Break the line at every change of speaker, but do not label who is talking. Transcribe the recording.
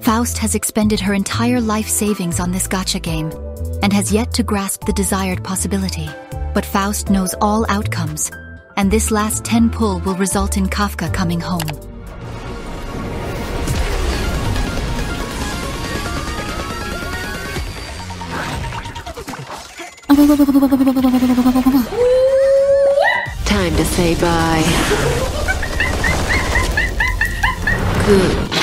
Faust has expended her entire life savings on this gacha game and has yet to grasp the desired possibility. But Faust knows all outcomes, and this last 10 pull will result in Kafka coming home.
Time to say bye. Good.